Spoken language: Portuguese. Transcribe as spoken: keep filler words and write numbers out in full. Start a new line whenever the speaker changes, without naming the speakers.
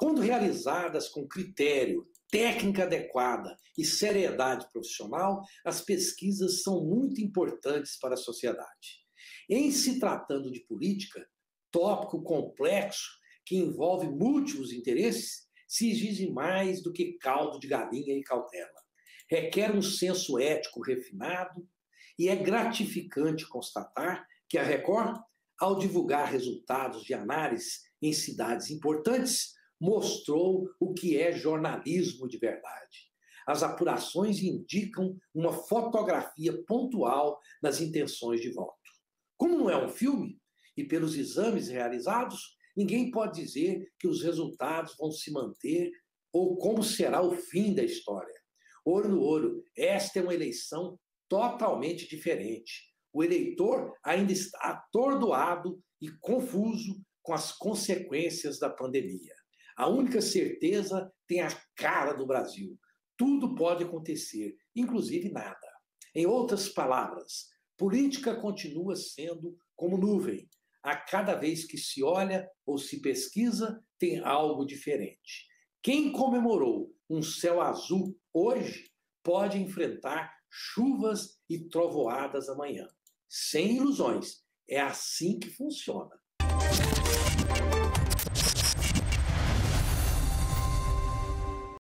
Quando realizadas com critério, técnica adequada e seriedade profissional, as pesquisas são muito importantes para a sociedade. Em se tratando de política, tópico complexo que envolve múltiplos interesses, se exige mais do que caldo de galinha e cautela. Requer um senso ético refinado e é gratificante constatar que a Record, ao divulgar resultados de análise em cidades importantes, mostrou o que é jornalismo de verdade. As apurações indicam uma fotografia pontual das intenções de voto. Como não é um filme, e pelos exames realizados, ninguém pode dizer que os resultados vão se manter ou como será o fim da história. Olho no olho, esta é uma eleição totalmente diferente. O eleitor ainda está atordoado e confuso com as consequências da pandemia. A única certeza tem a cara do Brasil. Tudo pode acontecer, inclusive nada. Em outras palavras, política continua sendo como nuvem. A cada vez que se olha ou se pesquisa, tem algo diferente. Quem comemorou um céu azul hoje pode enfrentar chuvas e trovoadas amanhã. Sem ilusões. É assim que funciona.